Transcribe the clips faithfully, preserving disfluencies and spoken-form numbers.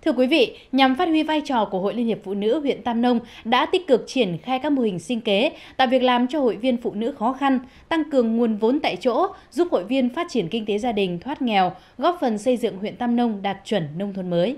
Thưa quý vị, nhằm phát huy vai trò của Hội Liên hiệp Phụ nữ huyện Tam Nông đã tích cực triển khai các mô hình sinh kế, tạo việc làm cho hội viên phụ nữ khó khăn, tăng cường nguồn vốn tại chỗ, giúp hội viên phát triển kinh tế gia đình, thoát nghèo, góp phần xây dựng huyện Tam Nông đạt chuẩn nông thôn mới.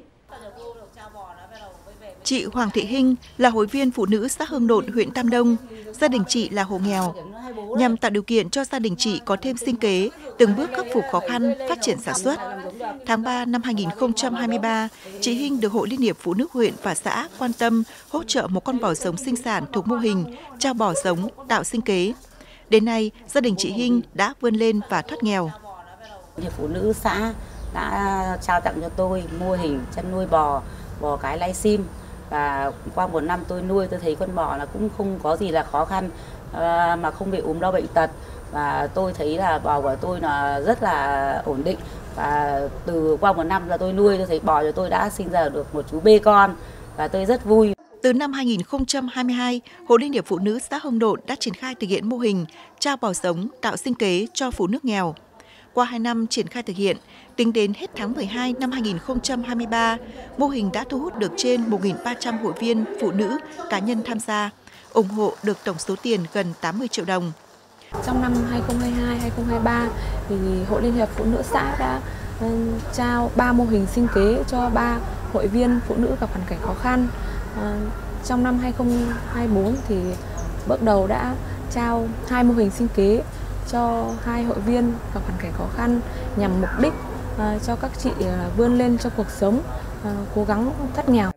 Chị Hoàng Thị Hinh là hội viên phụ nữ xã Hương Nộn, huyện Tam Nông. Gia đình chị là hộ nghèo. Nhằm tạo điều kiện cho gia đình chị có thêm sinh kế, từng bước khắc phục khó khăn, phát triển sản xuất. Tháng ba năm hai nghìn không trăm hai mươi ba, chị Hinh được Hội Liên hiệp Phụ nữ huyện và xã quan tâm hỗ trợ một con bò giống sinh sản thuộc mô hình trao bò giống tạo sinh kế. Đến nay, gia đình chị Hinh đã vươn lên và thoát nghèo. Hiệp Phụ nữ xã đã trao tặng cho tôi mô hình chăn nuôi bò, bò cái lai sim. Và qua một năm tôi nuôi, tôi thấy con bò là cũng không có gì là khó khăn, mà không bị ốm đau bệnh tật, và tôi thấy là bò của tôi là rất là ổn định. Và từ qua một năm là tôi nuôi, tôi thấy bò cho tôi đã sinh ra được một chú bê con và tôi rất vui. Từ năm hai nghìn không trăm hai mươi hai, Hội Liên hiệp Phụ nữ xã Hương Nộn đã triển khai thực hiện mô hình trao bò giống tạo sinh kế cho phụ nữ nghèo. Qua hai năm triển khai thực hiện, tính đến hết tháng mười hai năm hai nghìn không trăm hai mươi ba, mô hình đã thu hút được trên một nghìn ba trăm hội viên phụ nữ, cá nhân tham gia, ủng hộ được tổng số tiền gần tám mươi triệu đồng. Trong năm hai nghìn không trăm hai mươi hai hai nghìn không trăm hai mươi ba, thì Hội Liên hiệp Phụ nữ xã đã trao ba mô hình sinh kế cho ba hội viên phụ nữ gặp hoàn cảnh khó khăn. Trong năm hai nghìn không trăm hai mươi tư thì bước đầu đã trao hai mô hình sinh kế cho hai hội viên gặp hoàn cảnh khó khăn nhằm mục đích uh, cho các chị uh, vươn lên trong cuộc sống, uh, cố gắng thoát nghèo.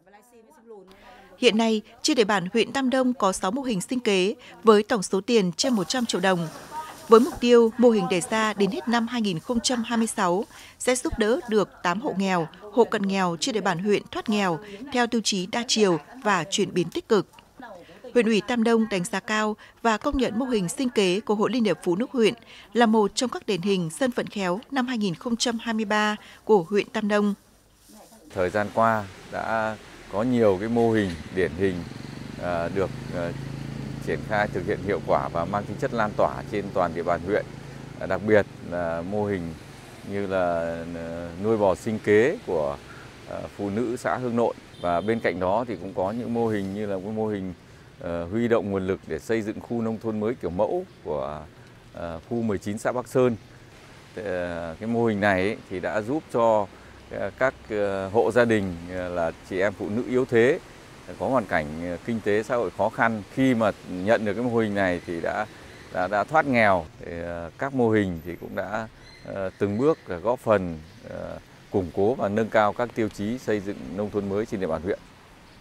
Hiện nay, trên địa bàn huyện Tam Nông có sáu mô hình sinh kế với tổng số tiền trên một trăm triệu đồng. Với mục tiêu, mô hình đề ra đến hết năm hai nghìn không trăm hai mươi sáu sẽ giúp đỡ được tám hộ nghèo, hộ cận nghèo trên địa bàn huyện thoát nghèo theo tiêu chí đa chiều và chuyển biến tích cực. Huyện ủy Tam Nông đánh giá cao và công nhận mô hình sinh kế của Hội Liên hiệp Phụ nữ huyện là một trong các điển hình dân vận khéo năm hai nghìn không trăm hai mươi ba của huyện Tam Nông. Thời gian qua đã có nhiều cái mô hình điển hình à, được à, triển khai thực hiện hiệu quả và mang tính chất lan tỏa trên toàn địa bàn huyện. À, đặc biệt là mô hình như là nuôi bò sinh kế của à, phụ nữ xã Hương Nộn, và bên cạnh đó thì cũng có những mô hình như là cái mô hình Uh, huy động nguồn lực để xây dựng khu nông thôn mới kiểu mẫu của uh, khu mười chín xã Bắc Sơn. Uh, cái mô hình này ấy, thì đã giúp cho uh, các uh, hộ gia đình uh, là chị em phụ nữ yếu thế uh, có hoàn cảnh uh, kinh tế xã hội khó khăn, khi mà nhận được cái mô hình này thì đã đã, đã thoát nghèo. Thì, uh, các mô hình thì cũng đã uh, từng bước uh, góp phần uh, củng cố và nâng cao các tiêu chí xây dựng nông thôn mới trên địa bàn huyện.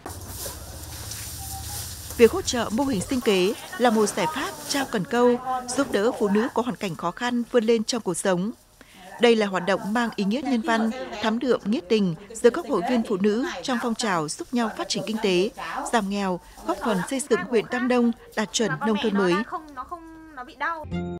Việc hỗ trợ mô hình sinh kế là một giải pháp trao cần câu, giúp đỡ phụ nữ có hoàn cảnh khó khăn vươn lên trong cuộc sống. Đây là hoạt động mang ý nghĩa nhân văn, thắm đượm nghĩa tình giữa các hội viên phụ nữ trong phong trào giúp nhau phát triển kinh tế, giảm nghèo, góp phần xây dựng huyện Tam Nông đạt chuẩn nông thôn mới.